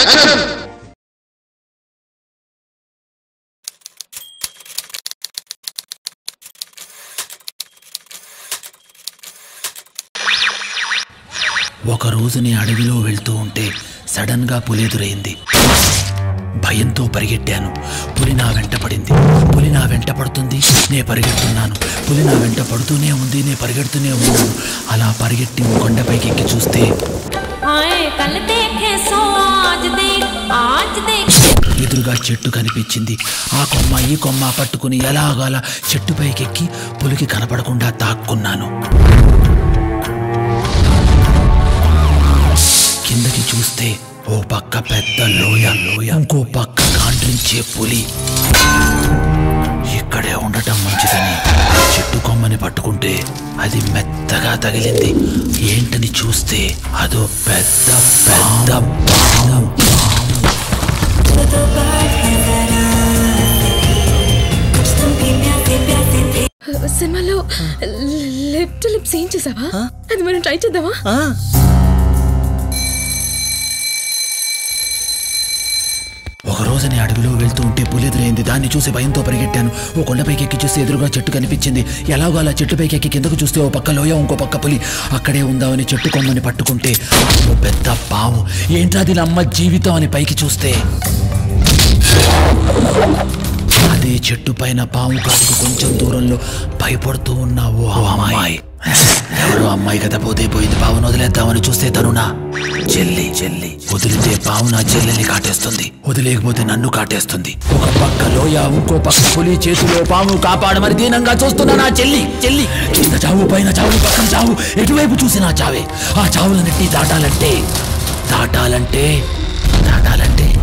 Action ఒక రోజు నే అడవిలో వెళ్తూ ఉంటే సడన్ గా పులి ఎదురైంది. భయంతో పరిగెట్టాను. పులి నా వెంట పడింది. పులి నా వెంట పడుతుంది, నే పరిగెడుతున్నాను. పులి నా వెంట పడుతూనే ఉంది, నే పరిగెడుతూనే ఉన్నాను. అలా పరిగెట్టి కొండపైకి ఎక్కి చూస్తే ఎదురుగా చెట్టు కనిపించింది. ఆ కొమ్మ ఈ కొమ్మ పట్టుకుని ఎలాగలా చెట్టుపైకెక్కి పులికి కనపడకుండా తాక్కున్నాను. కిందకి చూస్తే ఓ పక్క పెద్ద లోయ, ఇంకో పక్క కాండ్రించే పులి. ఇక్కడే ఉండటం మంచిదని చెట్టు కొమ్మని పట్టుకుంటే అది మెత్తగా తగిలింది. ఏంటని చూస్తే అదో పెద్ద పెద్ద పాము. సినిమాలో లిప్ టు లిప్ సీన్ చేసావా? అది మనం ట్రై చేద్దామా? ఒక రోజు నేను అడవిలో వెళ్తూ ఉంటే పులి ఎదురైంది. దాన్ని చూసి భయంతో పరిగెట్టాను. ఓ కొండపైకి ఎక్కి చూస్తే ఎదురుగా చెట్టు కనిపించింది. ఎలాగో అలా చెట్టుపైకి ఎక్కి కిందకు చూస్తే ఓ పక్క లోయ, ఇంకో పక్క పులి. అక్కడే ఉందామని చెట్టు కొమ్మని పట్టుకుంటే ఓ పెద్ద పాము. ఏంటది నమ్మ జీవితం అని పైకి చూస్తే అదే చెట్టు పైన పాము కాటుకు కొంచెం దూరంలో భయపడుతూ ఉన్న ఓ అమ్మాయి. ఎవరో అమ్మాయి కదా, పోతే పోయింది, పావును వదిలేద్దామని చూస్తే తను నా చెల్లి. వదిలితే పావు నా చెల్లెల్ని కాటేస్తుంది, వదిలేకపోతే నన్ను కాటేస్తుంది. ఒక పక్క లోయ, ఇంకో పక్క పులి, చేతిలో పాము. కాపాడమని దీనంగా చూస్తున్నా నా చెల్లి. కింద చావు, పైన చావు, పక్కన చావు, ఎటువైపు చూసినా చావే. ఆ చావులన్నిటి దాటాలంటే